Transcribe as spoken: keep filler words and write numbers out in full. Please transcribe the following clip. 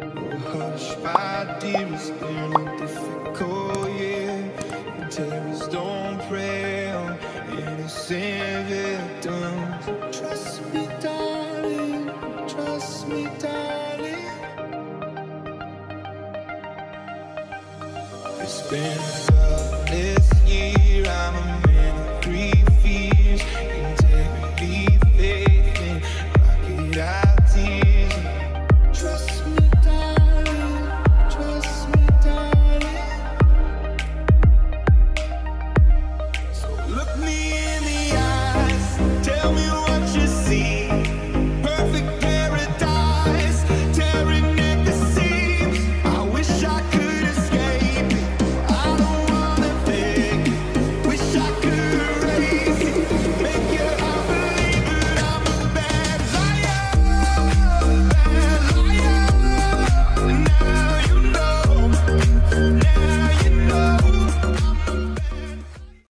Hush, my dear, it's been a difficult year. Terrorists don't prey on innocent victims. Trust me, darling, trust me, darling. It's been a tough year.